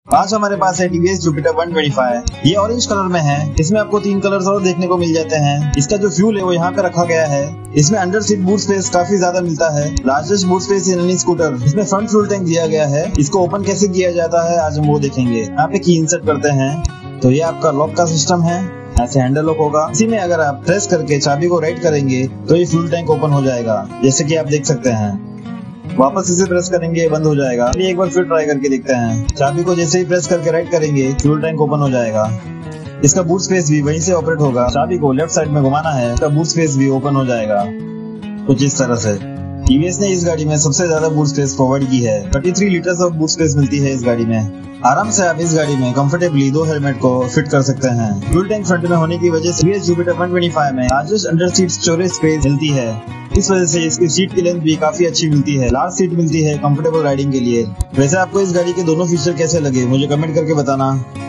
आज हमारे पास है टीवीएस जुपिटर 125। ये ऑरेंज कलर में है। इसमें आपको 3 कलर्स और देखने को मिल जाते हैं। इसका जो फ्यूल है वो यहाँ पे रखा गया है। इसमें अंडर सीट बूट स्पेस काफी ज्यादा मिलता है। Largest boot space in any scooter. इसमें फ्रंट फ्यूल टैंक दिया गया है। इसको ओपन कैसे किया जाता है आज हम वो देखेंगे। यहाँ पे की इंसर्ट करते हैं तो ये आपका लॉक का सिस्टम है। ऐसे हैंडल लॉक होगा। इसी में अगर आप प्रेस करके चाबी को राइट करेंगे तो ये फ्यूल टैंक ओपन हो जाएगा, जैसे कि आप देख सकते हैं। वापस इसे प्रेस करेंगे बंद हो जाएगा। एक बार फिर ट्राई करके देखते हैं। चाबी को जैसे ही प्रेस करके राइट करेंगे फ्यूल टैंक ओपन हो जाएगा। इसका बूट स्पेस भी वहीं से ऑपरेट होगा। चाबी को लेफ्ट साइड में घुमाना है, इसका बूट स्पेस भी ओपन हो जाएगा कुछ इस तरह से। टीवीएस ने इस गाड़ी में सबसे ज्यादा बूट स्पेस प्रोवाइड की है। 33 लीटर्स ऑफ बूट स्पेस मिलती है इस गाड़ी में। आराम से आप इस गाड़ी में कंफर्टेबली 2 हेलमेट को फिट कर सकते हैं। फ्यूल टैंक फ्रंट में होने की वजह से टीवीएस जुपिटर 125 में largest under seat storage space मिलती है। इस वजह से इसकी सीट की लेंथ भी काफी अच्छी मिलती है। लार्ज सीट मिलती है कंफर्टेबल राइडिंग के लिए। वैसे आपको इस गाड़ी के दोनों फीचर कैसे लगे मुझे कमेंट करके बताना।